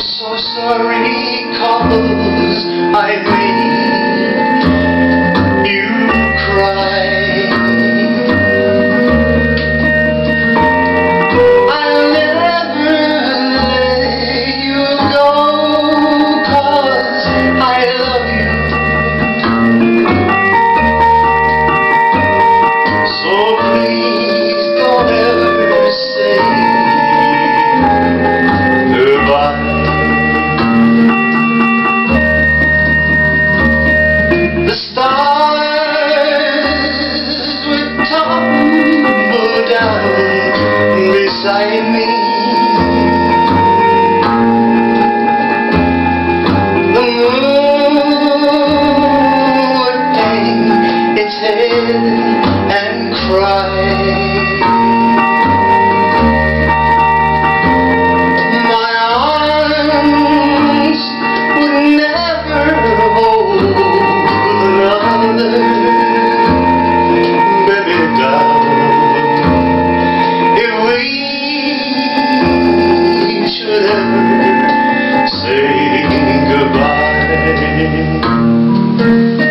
so sorry 'cause I made you cry. I'll never let you go 'cause I love you. So please don't ever say goodbye. The stars would tumble down beside me. The moon would hang its head and cry. My arms would never hold another baby doll if we should ever say goodbye.